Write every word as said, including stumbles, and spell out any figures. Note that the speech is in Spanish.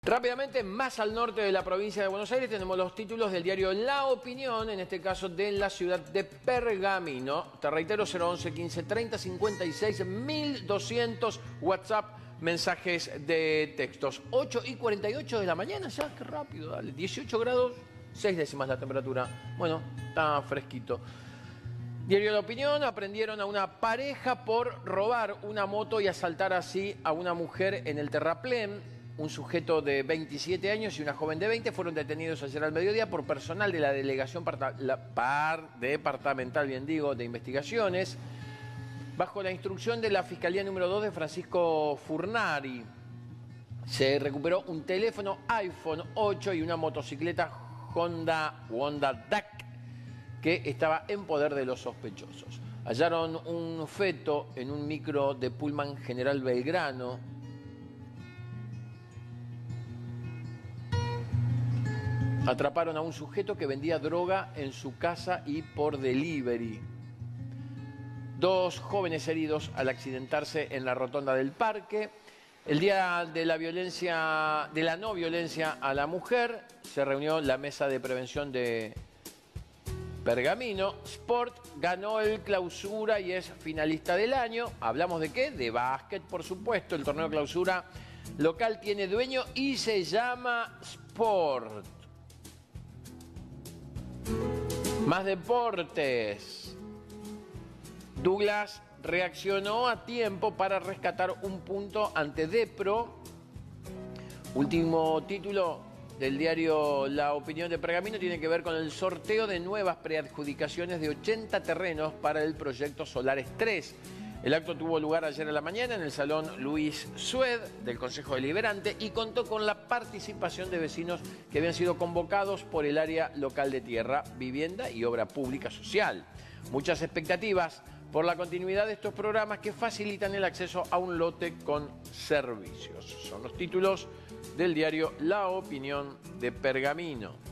Rápidamente, más al norte de la provincia de Buenos Aires, tenemos los títulos del diario La Opinión, en este caso de la ciudad de Pergamino. Te reitero, cero once, quince, treinta, cincuenta y seis, mil doscientos WhatsApp, mensajes de textos. ocho y cuarenta y ocho de la mañana, ya, qué rápido, dale. dieciocho grados, seis décimas la temperatura. Bueno, está fresquito. Diario La Opinión: aprendieron a una pareja por robar una moto y asaltar así a una mujer en el terraplén. Un sujeto de veintisiete años y una joven de veinte fueron detenidos ayer al mediodía por personal de la Delegación Parta, la Par, Departamental, bien digo, de Investigaciones, bajo la instrucción de la Fiscalía número dos de Francisco Furnari. Se recuperó un teléfono iPhone ocho y una motocicleta Honda, Honda D A C que estaba en poder de los sospechosos. Hallaron un feto en un micro de Pullman General Belgrano. Atraparon a un sujeto que vendía droga en su casa y por delivery. Dos jóvenes heridos al accidentarse en la rotonda del parque. El día de la violencia, de la no violencia a la mujer, se reunió la mesa de prevención de Pergamino. Sport ganó el Clausura y es finalista del año. ¿Hablamos de qué? De básquet, por supuesto. El torneo Clausura local tiene dueño y se llama Sport. Más deportes. Douglas reaccionó a tiempo para rescatar un punto ante Depro. Último título del diario La Opinión de Pergamino tiene que ver con el sorteo de nuevas preadjudicaciones de ochenta terrenos para el proyecto Solares tres. El acto tuvo lugar ayer a la mañana en el Salón Luis Sued del Consejo Deliberante y contó con la participación de vecinos que habían sido convocados por el área local de tierra, vivienda y obra pública social. Muchas expectativas por la continuidad de estos programas que facilitan el acceso a un lote con servicios. Son los títulos del diario La Opinión de Pergamino.